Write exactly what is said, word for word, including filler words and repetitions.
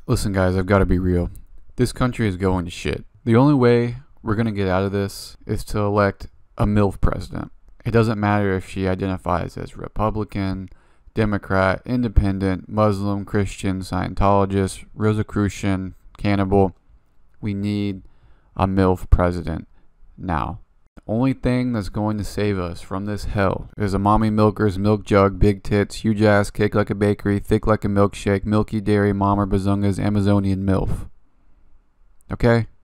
Listen, guys, I've got to be real. This country is going to shit. The only way we're going to get out of this is to elect a milf president. It doesn't matter if she identifies as Republican, Democrat, Independent, Muslim, Christian, Scientologist, Rosicrucian, cannibal. We need a milf president now. The only thing that's going to save us from this hell is a mommy milker's milk jug, big tits, huge ass, cake like a bakery, thick like a milkshake, milky dairy, mama bazunga's Amazonian milf. Okay?